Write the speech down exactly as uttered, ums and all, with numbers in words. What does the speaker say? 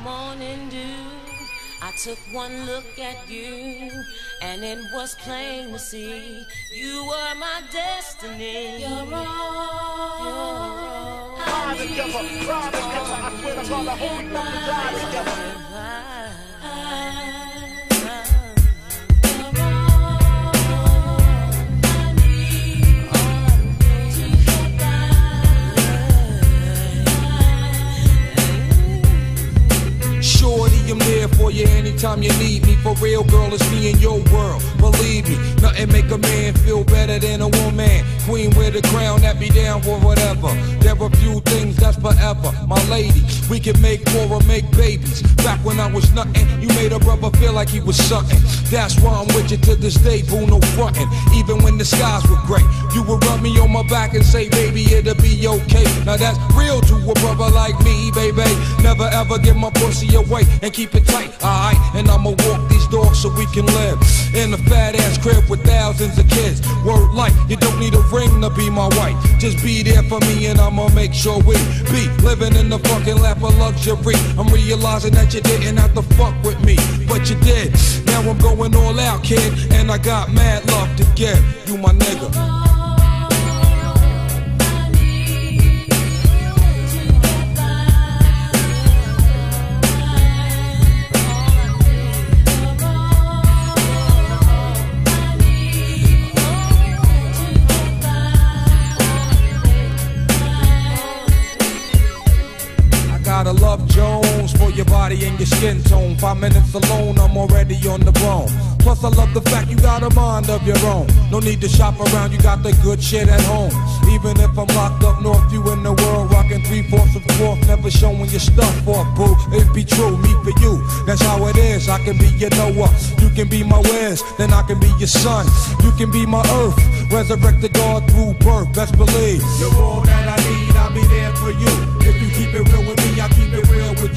morning dew. I took one look at you, and it was plain to see you were my destiny. You're all, you're all I need. Together, ride together. I swear to God, I hope we both die together. Shorty, I'm there for you anytime you need me. For real, girl, it's me in your world. Believe me, nothing make a man feel better than a woman. Queen with a crown, that be down for whatever. There are few things that's forever. My lady, we can make war or make babies. Back when I was nothing, you made a brother feel like he was something. That's why I'm with you to this day, boo, no frontin'. Even when the skies were gray, you would rub me on my back and say, baby, it'll be okay. Now that's real to a brother like me, baby. Never ever give my pussy away and keep it tight, alright? And I'ma walk these dogs so we can live in a fat ass crib with thousands of kids. Word life, you don't need a ring to be my wife. Just be there for me and I'ma make sure we be living in the fucking lap of luxury. I'm realizing that you didn't have to fuck with me, but you did. Now I'm going all out, kid, and I got mad love to give. You my nigga. Gotta love Jones for your body and your skin tone. Five minutes alone, I'm already on the bone. Plus I love the fact you got a mind of your own. No need to shop around, you got the good shit at home. Even if I'm locked up north, you in the world rocking three-fourths of fourth, never showing your stuff off, boo. It be true, me for you, that's how it is. I can be your Noah, you can be my Wes, then I can be your son. You can be my earth, resurrected God through birth, best believe. You're all that I need, I'll be there for you. If you keep it real with me, I'll keep it real with you.